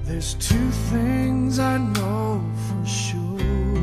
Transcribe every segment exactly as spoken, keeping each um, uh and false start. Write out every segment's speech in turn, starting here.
There's two things I know for sure.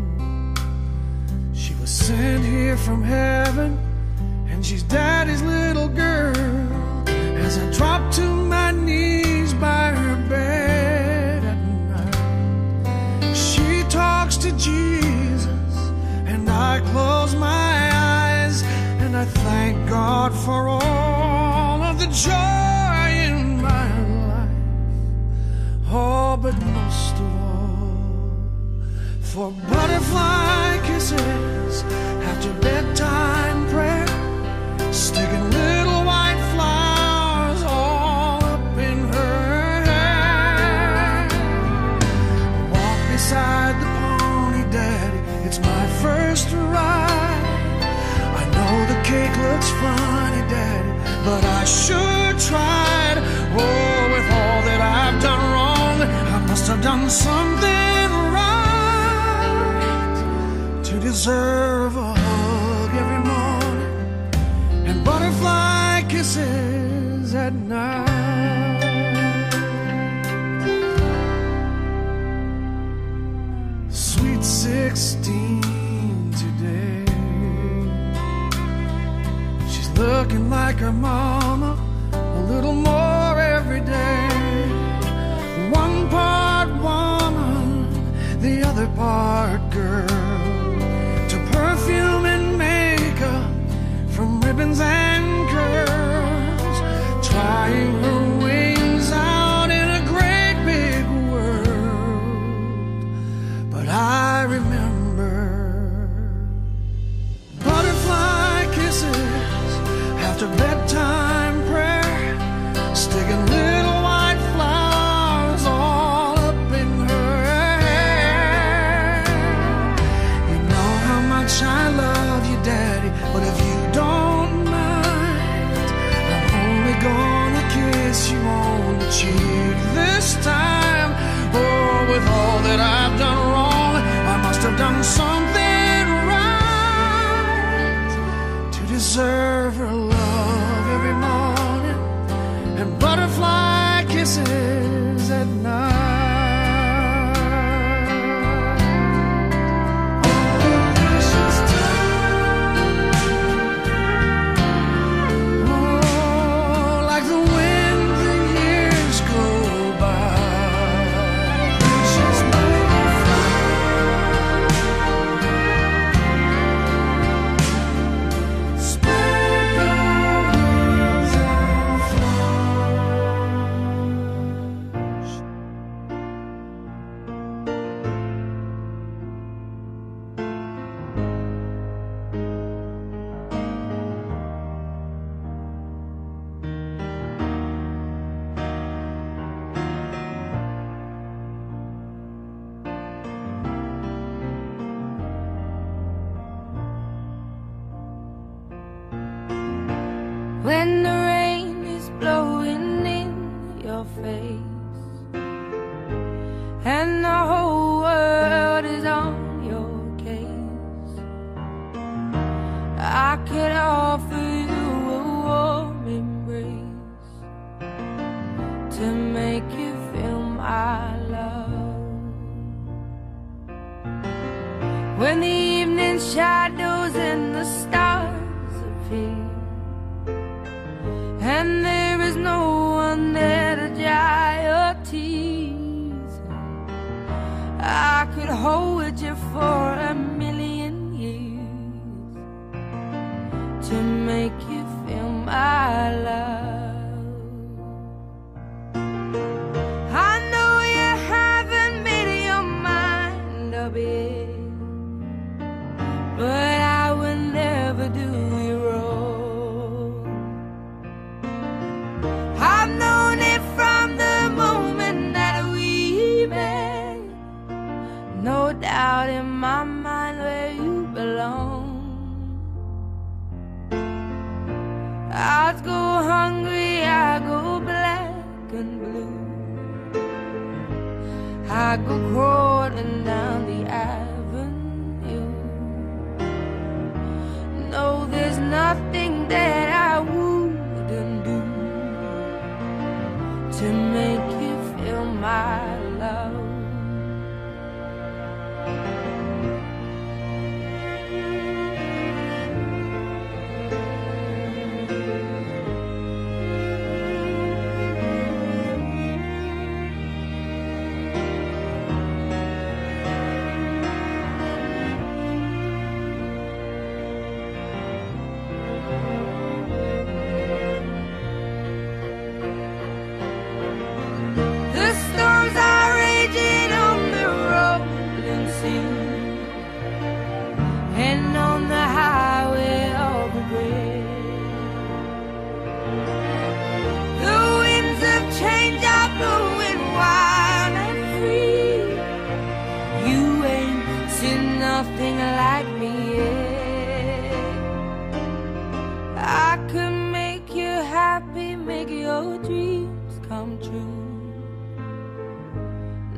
She was sent here from heaven, and she's Daddy's little girl. As I drop to my knees by her bed at night, she talks to Jesus, and I close my eyes, and I thank God for all of the joy in my life. Oh, but most of all, for butterfly kisses after bedtime prayer, sticking little white flowers all up in her hair. Walk beside the pony, Daddy, it's my first ride. I know the cake looks funny, Daddy, but I sure tried. Oh, with all that I've done wrong, I must have done something right to deserve a hug every morning and butterfly kisses at night. Sweet sixteen today, she's looking like her mama a little more every day. One part woman, the other part girl, to perfume and makeup, from ribbons and curls, trying her wings out in a great big world. But I remember butterfly kisses after bedtime prayer, sticking little white flowers all up in her hair. You know how much I love you, Daddy, but if you don't mind, I'm only gonna kiss you on the cheek this time. Oh, with all that I've done wrong, I must have done something right to deserve her love every morning and butterfly kisses at night. When the rain is blowing in your face and the whole world is on your case, I could offer you a warm embrace to make you feel my love. When the evening shadows and the stars appear, and there is no one there to dry your tears, I could hold you for a million years to make you feel my love. I know you haven't made your mind up yet, but I will never do you wrong. I've known it from the moment that we met, no doubt in my mind where you belong. I go hungry, I go black and blue, I go crawling down the avenue. No, there's nothing that I wouldn't do to make you feel my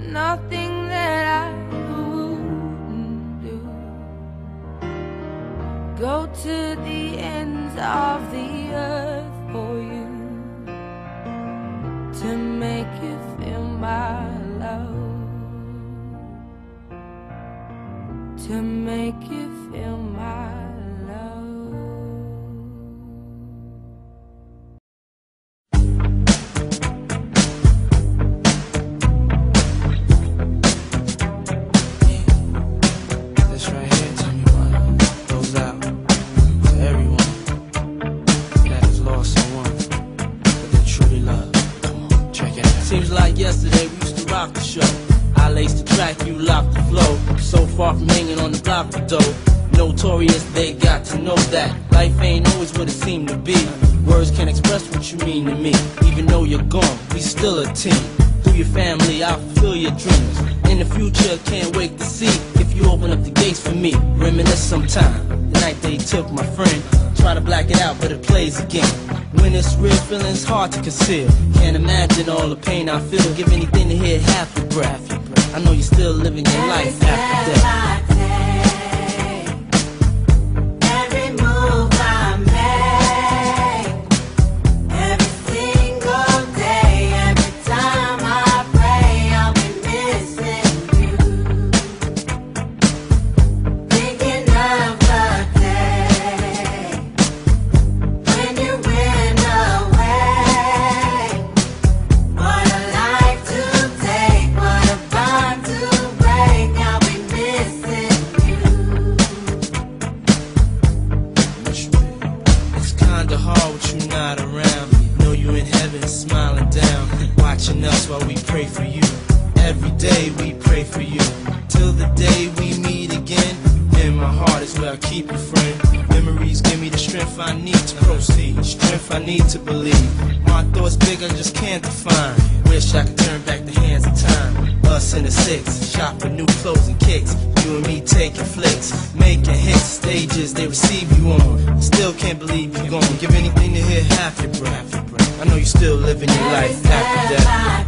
nothing that I wouldn't do. Go to the ends of the earth for you, to make you feel my love, to make you feel my love. This right here, tell me what goes out to everyone that has lost someone that they truly love. Come on, check it out. Seems like yesterday we used to rock the show. I laced the track, you locked the flow. So far from hanging on the block for dough. Notorious, they got to know that life ain't always what it seemed to be. Words can't express what you mean to me. Even though you're gone, we still a team. Through your family, I'll fulfill your dreams. In the future, can't wait to see if you open up the gates for me. Reminisce sometime, the night they took my friend. Try to black it out, but it plays again. When it's real, feeling's hard to conceal. Can't imagine all the pain I feel. Give anything to hear half your breath. I know you're still living your life after death. Hard with you not around. Know you in heaven smiling down, watching us while we pray for you. Every day we pray for you, till the day we meet again. In my heart is where I keep you, friend. Memories give me the strength I need to proceed, strength I need to believe. My thoughts big, I just can't define. Wish I could turn back the hands of time. Us in the six, shopping new clothes and kicks. You and me taking flicks, making hits, stages they receive you on. Still can't believe you're gone. Give anything to hear half your breath. I know you're still living your life after death.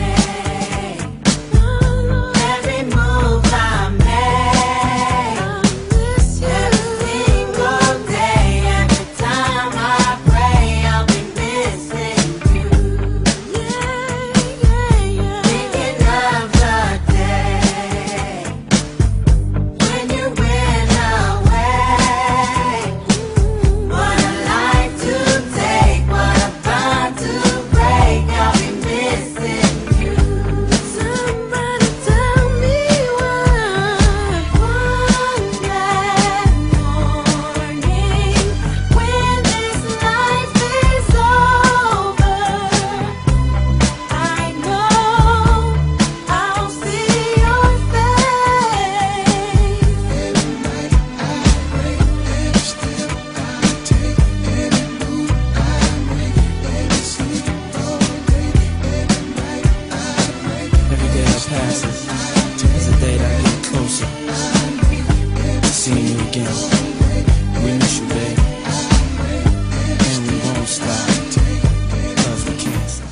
As the day that I get closer to seeing you again. We miss you, babe, and we won't stop, cause we can't stop.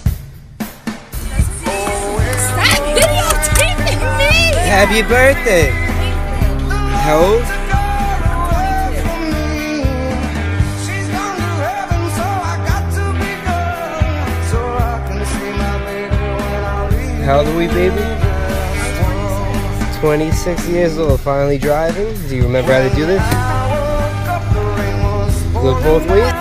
Stop videotaping me! Happy birthday! How old? How old are we, baby? twenty-six years old, finally driving. Do you remember how to do this? Look both ways?